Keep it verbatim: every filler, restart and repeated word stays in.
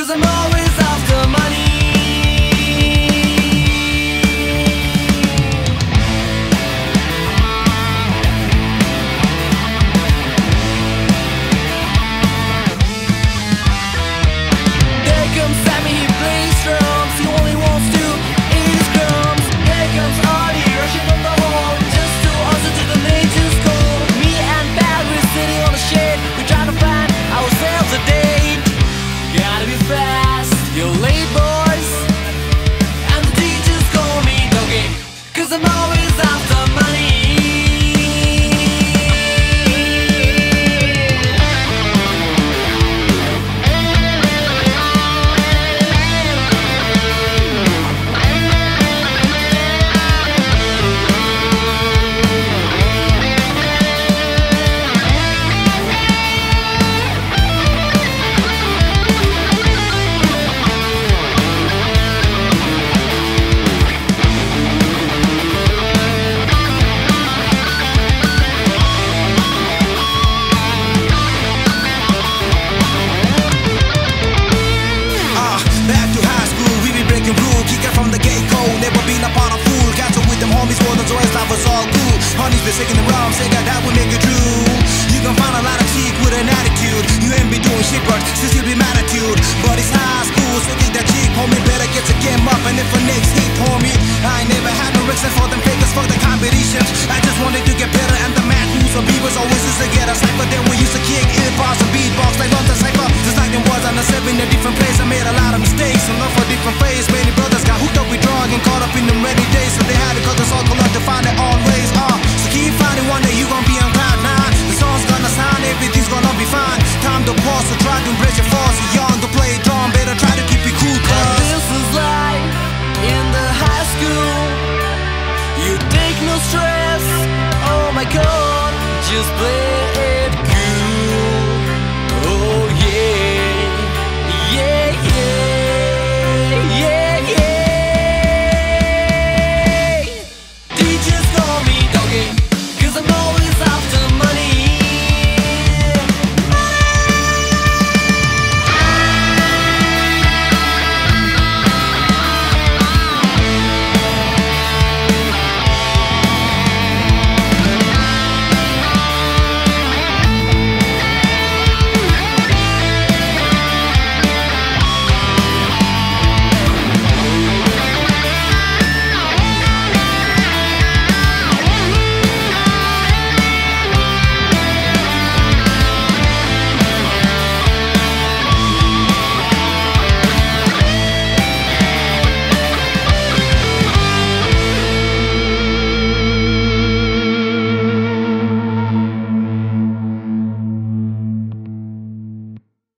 'cause I'm always after money. There comes Sammy, he plays drums, he only wants to eat his crumbs. Here comes Artie, rushing from the hall, just to answer to the nature's call. Me and Pat, we're sitting on a shade, we try to find ourselves a date. Gotta be fast, you're late, boys. And the teachers call me doggy, 'cause I'm always after money. Honey's been taking the wrong, say that that will make it true. You can find a lot of chick with an attitude. You ain't be doing shit, but still still be mad at you. But it's high school, so think that chick, homie, better get your game up. And if a next hit, homie, I ain't never had no reason for them fakers, fuck the competition. I just wanted to get better, and the man who's a beavers always used to get us hyper. Then we used to kick ill bars and beatbox like on the cypher. Just like them was on the seven in a different place. I made a lot of mistakes, enough for different phase.